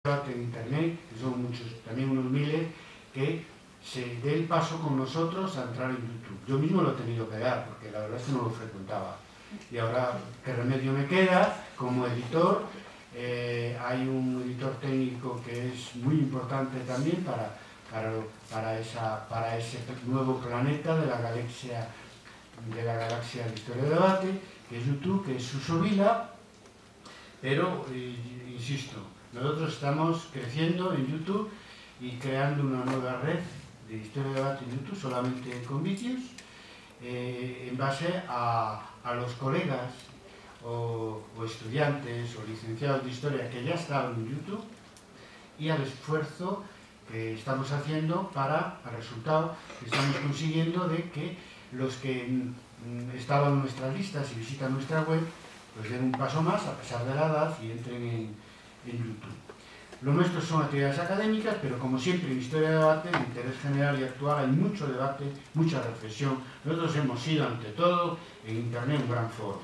en internet, que son muchos, también unos miles, que se dé el paso con nosotros a entrar en YouTube. Yo mismo lo he tenido que dar, porque la verdad es que no lo frecuentaba. Y ahora, ¿qué remedio me queda? Como editor, hay un editor técnico que es muy importante también para ese nuevo planeta de la galaxia de Historia de Debate, que es YouTube, que es Suso Vila, pero, insisto, nosotros estamos creciendo en YouTube y creando una nueva red de Historia de Debate en YouTube, solamente con vídeos, en base a los colegas o estudiantes o licenciados de Historia que ya estaban en YouTube y al esfuerzo que estamos haciendo al resultado que estamos consiguiendo de que los que estaban en nuestras listas y visitan nuestra web pues den un paso más a pesar de la edad y entren en YouTube. Lo nuestro son actividades académicas, pero como siempre en Historia de Debate, de interés general y actual, hay mucho debate, mucha reflexión. Nosotros hemos sido, ante todo, en Internet un gran foro,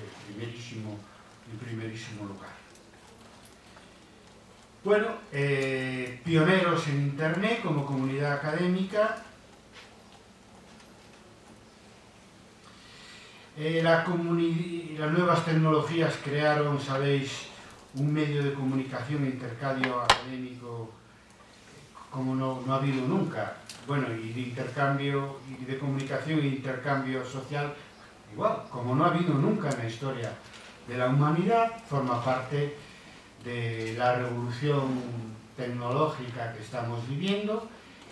en primerísimo lugar. Bueno, pioneros en Internet como comunidad académica. Las nuevas tecnologías crearon, sabéis, un medio de comunicación e intercambio académico como no ha habido nunca. Bueno, y de intercambio, y de comunicación e intercambio social, igual, como no ha habido nunca en la historia de la humanidad. Forma parte de la revolución tecnológica que estamos viviendo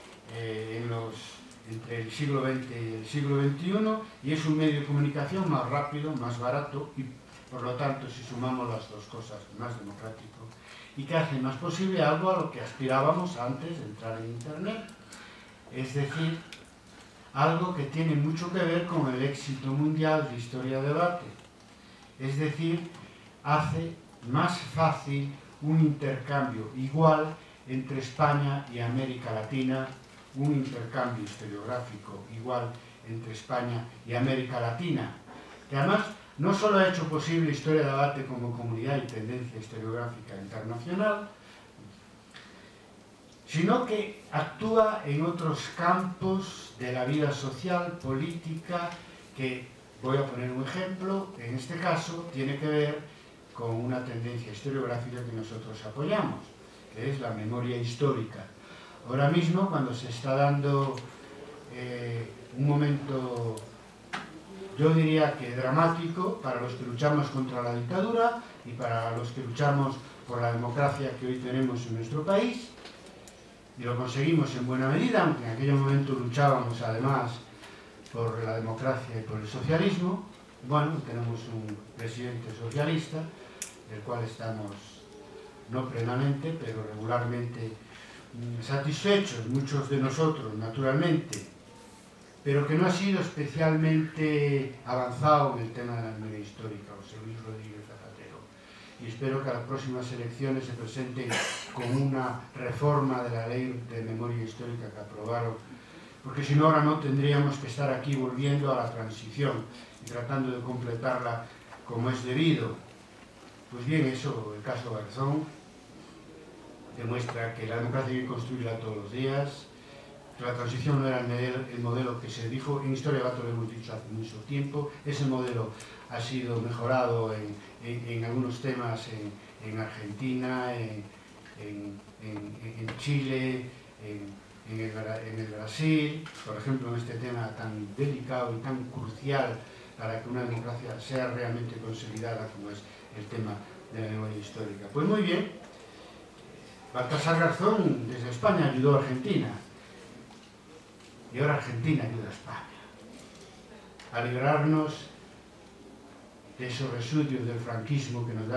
entre el siglo XX y el siglo XXI, y es un medio de comunicación más rápido, más barato y, por lo tanto, si sumamos las dos cosas, más democrático y que hace más posible algo a lo que aspirábamos antes de entrar en Internet, es decir, algo que tiene mucho que ver con el éxito mundial de Historia de Debate, es decir, hace más fácil un intercambio igual entre España y América Latina, un intercambio historiográfico igual entre España y América Latina, que además no solo ha hecho posible Historia de Debate como comunidad y tendencia historiográfica internacional, sino que actúa en otros campos de la vida social, política, que, voy a poner un ejemplo, en este caso tiene que ver con una tendencia historiográfica que nosotros apoyamos, que es la memoria histórica. Ahora mismo, cuando se está dando un momento, yo diría que dramático, para los que luchamos contra la dictadura y para los que luchamos por la democracia que hoy tenemos en nuestro país, y lo conseguimos en buena medida, aunque en aquel momento luchábamos además por la democracia y por el socialismo. Bueno, tenemos un presidente socialista, del cual estamos no plenamente, pero regularmente satisfechos, muchos de nosotros, naturalmente, pero que no ha sido especialmente avanzado en el tema de la memoria histórica, José Luis Rodríguez Zapatero. Y espero que a las próximas elecciones se presente con una reforma de la ley de memoria histórica que aprobaron, porque si no ahora no tendríamos que estar aquí volviendo a la transición y tratando de completarla como es debido. Pues bien, eso, el caso Garzón, demuestra que la democracia hay que construirla todos los días, que la transición no era el modelo que se dijo. En Historia de Debate lo hemos dicho hace mucho tiempo. Ese modelo ha sido mejorado en algunos temas en Argentina, en Chile, en el Brasil, por ejemplo, en este tema tan delicado y tan crucial para que una democracia sea realmente consolidada como es el tema de la memoria histórica. Pues muy bien, Baltasar Garzón desde España ayudó a Argentina y ahora Argentina ayuda a España a librarnos de esos residuos del franquismo que nos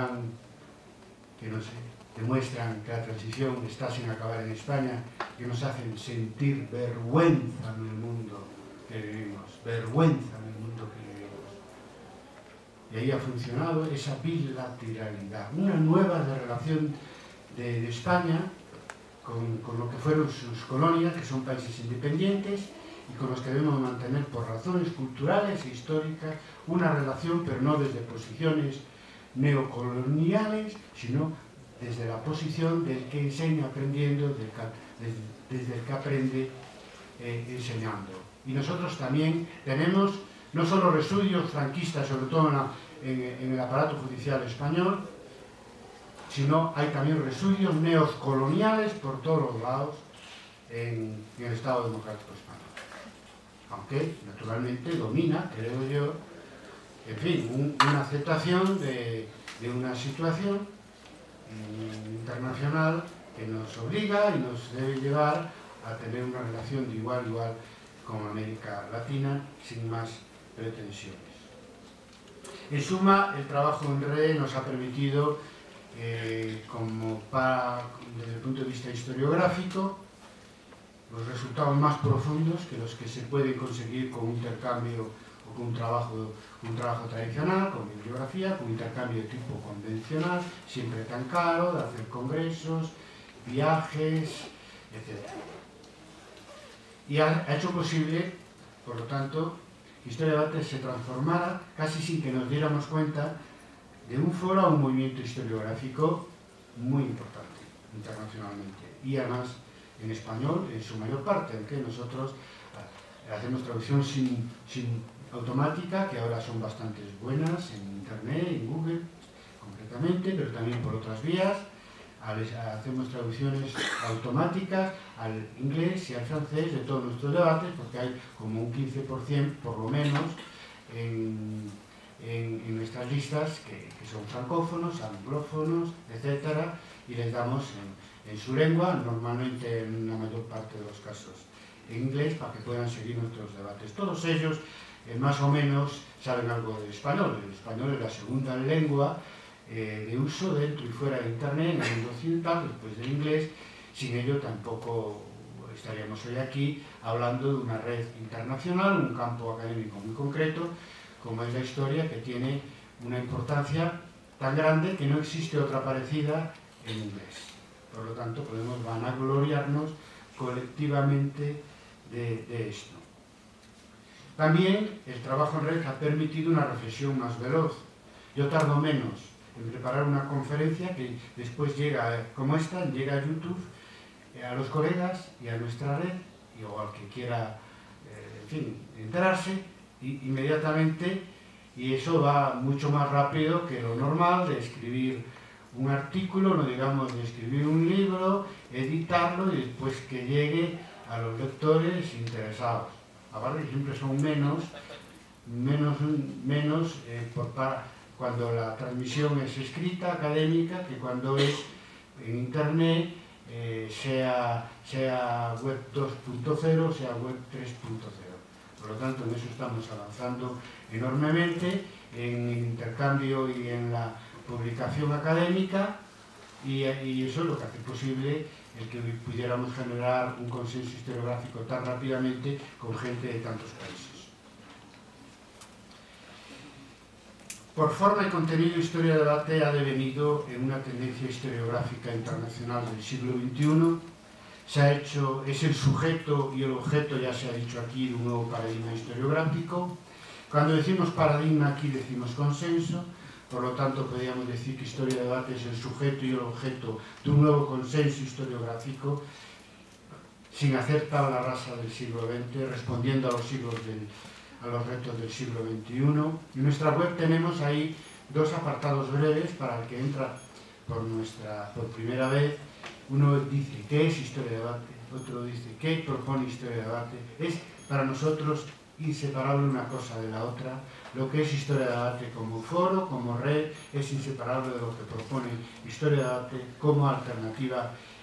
demuestran que la transición está sin acabar en España, que nos hacen sentir vergüenza en el mundo que vivimos, vergüenza en el mundo que vivimos. Y ahí ha funcionado esa bilateralidad, una nueva relación de España con lo que fueron sus colonias, que son países independientes, y con los que debemos mantener por razones culturales e históricas una relación, pero no desde posiciones neocoloniales, sino desde la posición del que enseña aprendiendo, desde el que aprende enseñando. Y nosotros también tenemos no solo resudios franquistas, sobre todo en el aparato judicial español, sino hay también resudios neocoloniales por todos los lados en el Estado Democrático Español. Aunque, naturalmente, domina, creo yo, en fin, una aceptación de una situación internacional que nos obliga y nos debe llevar a tener una relación de igual a igual con América Latina, sin más pretensiones. En suma, el trabajo en red nos ha permitido, desde el punto de vista historiográfico, los resultados más profundos que los que se pueden conseguir con un intercambio o con un trabajo tradicional, con bibliografía, con un intercambio de tipo convencional, siempre tan caro, de hacer congresos, viajes, etc. Y ha hecho posible, por lo tanto, que Historia de Debate se transformara, casi sin que nos diéramos cuenta, de un foro a un movimiento historiográfico muy importante internacionalmente. Y además en español, en su mayor parte, aunque nosotros hacemos traducción sin automática, que ahora son bastante buenas en Internet, en Google, concretamente, pero también por otras vías. Hacemos traducciones automáticas al inglés y al francés de todos nuestros debates, porque hay como un 15% por lo menos en nuestras listas que son francófonos, anglófonos, etc. Y les damos en su lengua, normalmente en la mayor parte de los casos en inglés, para que puedan seguir nuestros debates. Todos ellos más o menos saben algo de español. El español es la segunda lengua de uso dentro y fuera de Internet en el mundo occidental, después del inglés. Sin ello tampoco estaríamos hoy aquí hablando de una red internacional, un campo académico muy concreto, como es la historia, que tiene una importancia tan grande que no existe otra parecida en inglés. Por lo tanto, podemos vanagloriarnos colectivamente de esto. También el trabajo en red ha permitido una reflexión más veloz. Yo tardo menos en preparar una conferencia que después llega, como esta, llega a YouTube, a los colegas y a nuestra red, o al que quiera, en fin, enterarse, inmediatamente, y eso va mucho más rápido que lo normal de escribir un artículo, no digamos de escribir un libro, editarlo y después que llegue a los lectores interesados. Aparte que siempre son menos cuando la transmisión es escrita, académica, que cuando es en Internet, sea web 2.0, sea web 3.0. Por lo tanto, en eso estamos avanzando enormemente, en el intercambio y en la publicación académica, y eso es lo que hace posible el que pudiéramos generar un consenso historiográfico tan rápidamente con gente de tantos países. Por forma y contenido, Historia de Debate ha devenido en una tendencia historiográfica internacional del siglo XXI. Es el sujeto y el objeto, ya se ha dicho aquí, de un nuevo paradigma historiográfico. Cuando decimos paradigma, aquí decimos consenso. Por lo tanto, podríamos decir que Historia de Debate es el sujeto y el objeto de un nuevo consenso historiográfico, sin hacer tabla rasa del siglo XX, respondiendo a los retos del siglo XXI. En nuestra web tenemos ahí dos apartados breves para el que entra por primera vez. Uno dice ¿qué es Historia de Debate? Otro dice ¿qué propone Historia de Debate? Es para nosotros inseparable una cosa de la otra. Lo que es Historia de Debate como foro, como red, es inseparable de lo que propone Historia de Debate como alternativa